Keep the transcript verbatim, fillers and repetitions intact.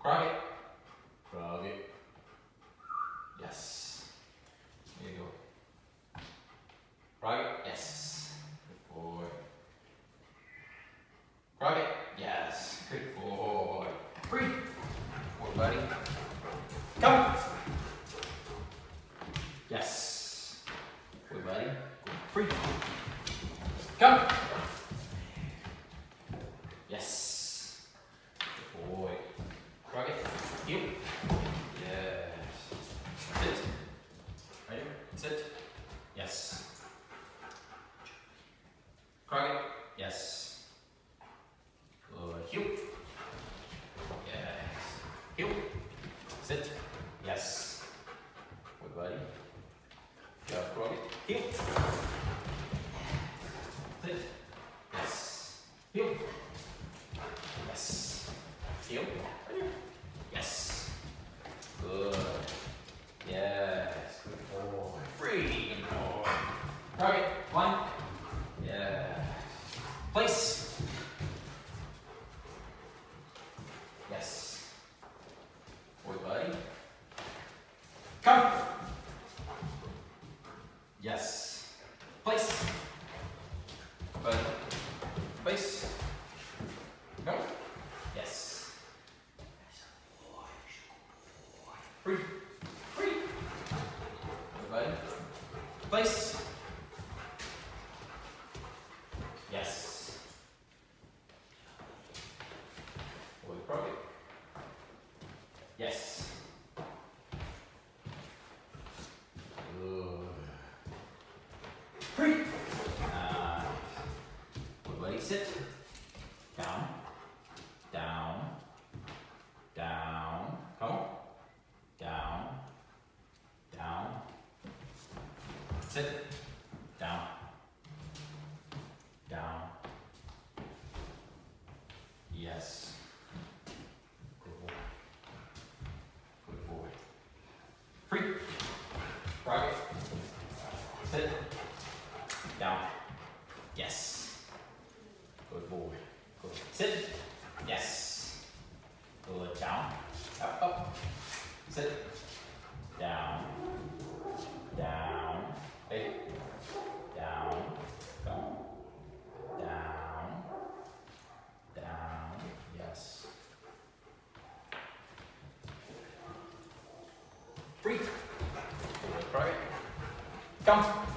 Crockett. Crockett. Yes. There you go. Crockett. Yes. Good boy. Crockett. Yes. Good boy. Free. Good boy, buddy. Come. Yes. Good boy, buddy. Free. Come. Yes. Good boy. Crockett. You. Yes. Sit. Right here. Sit. Yes. Crockett. Yes. Good. Heel. Yes. Heel. Sit. Yes. Good buddy. Go, Crockett. Heel. Sit. Yes. Heel. Yes. Heel. Right here. Yes. Good. Yes. Good boy. Free. Good boy. Crockett. One. Yes. Place. Yes. Boy, buddy. Come. Yes. Place. Buddy. Place. Go. Yes. Free. Free. Boy, buddy. Place. Yes. Boy, Crockett. Yes. Good. Free. Nice. Good buddy, sit. Down. Down. Down. Come on. Down. Down. Sit. Down. Down. Yes. Good boy. Good boy. Free. Crockett. Sit. Down. Yes. Good boy. Good. Sit. Yes. Good. Down. Up, up. Sit. Down. Down. Hey. Down. Down. Down. Down. Yes. Free. Crockett. Come.